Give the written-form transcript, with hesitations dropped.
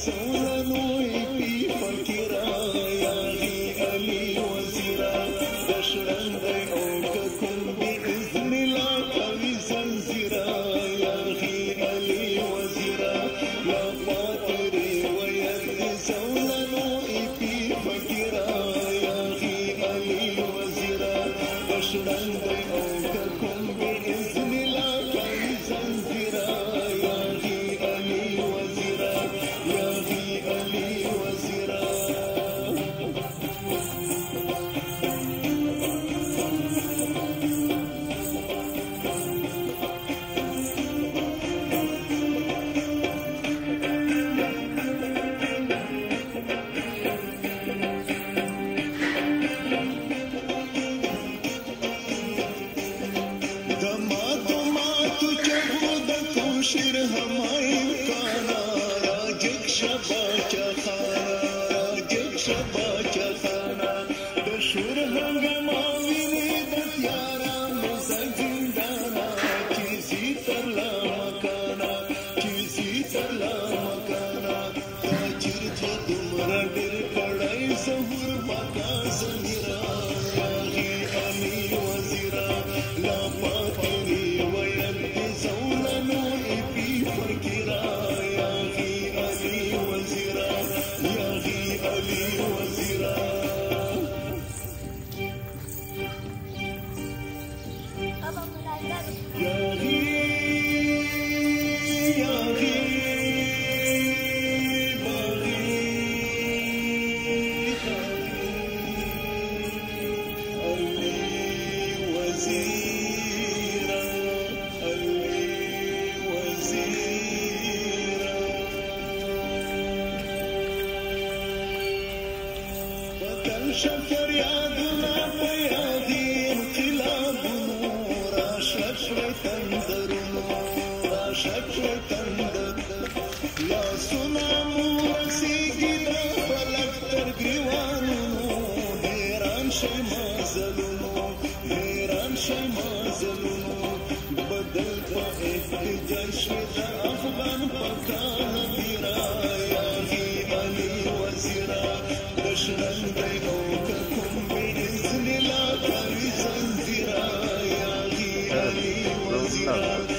زولنوی پی فکرا یاغی علی وزیرا دشرندی او ککن بی اذن لا قوی زنزیرا یاغی علی وزیرا لا پاتری وید زولنوی پی فکرا یاغی علی وزیرا دشرندی او ککن بی اذن لا قوی زنزیرا یاغی علی وزیرا یاغی علی وزیرا شیر ہمائی کانا راجک شبا چخانا راجک شبا چخانا دشور ہنگما وینی دتیارا مزنگانا چیزی ترلا مکانا چیزی ترلا مکانا حاجر تھا دمرا ڈر کڑائی زہور مکا زمیرا یاغی علی وزیرا لا پاتری وید زولنو فکرا یاغی علی وزیرا یاغی علی وزیرا یاغی یاغی باغی علی وزیرا علی وزیرا بدل شفر یادنا پیادی انقلابونو راشد تندرونو راشد تندر لاسونا مورسیگی دا فلک تر گریوانونو حیران شی مازلونو حیران شی مازلونو بدل پا احتجاج شوی افغان پکان میرا یاغی علی وزیرا دشرندی او ککم بی اذن لا قوی زنزیرا یاغی علی وزیرا